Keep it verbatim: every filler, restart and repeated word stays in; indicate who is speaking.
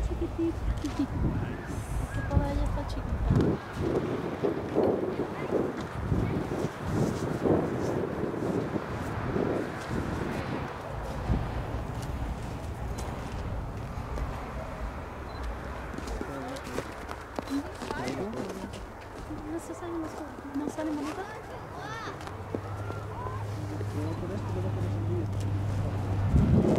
Speaker 1: chiquitita. Porque toda ella está chiquita. ¿No salen los no salen bonitas?
Speaker 2: Pero por esto, pero por eso,